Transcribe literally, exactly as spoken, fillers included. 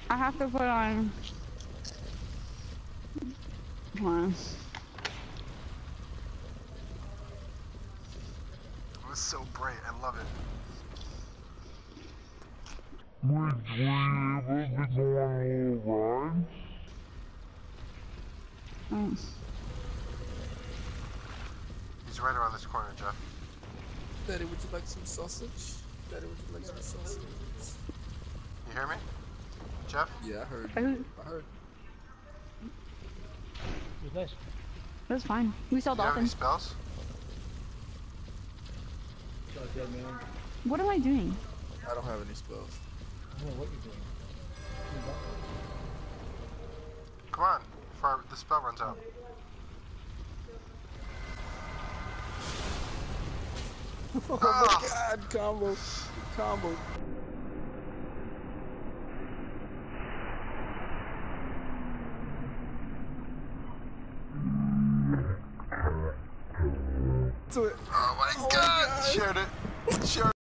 I have to put on. Hold on. It was so bright. I love it. Were you able to go on all rides? Oh. He's right around this corner, Jeff. Daddy, would you like some sausage? Daddy, would you like some sausage? You hear me? Jeff? Yeah, I heard. Oh. I heard. It was nice. It was fine. We saw Do you have any dolphins. spells? Shot a dead man. What am I doing? I don't have any spells. I don't know what you're doing. Come on, before the spell runs out. Oh Ah. my god, combo. Combo. To it. Oh my Oh my god! God. Shared it. Shared it.